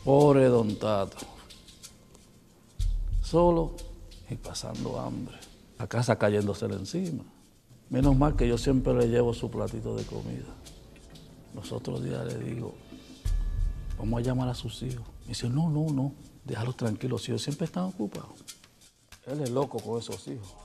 Pobre don Tato, solo y pasando hambre, la casa cayéndosele encima. Menos mal que yo siempre le llevo su platito de comida. Los otros días le digo, vamos a llamar a sus hijos. Me dice, no, déjalos tranquilos, los hijos siempre están ocupados. Él es loco con esos hijos.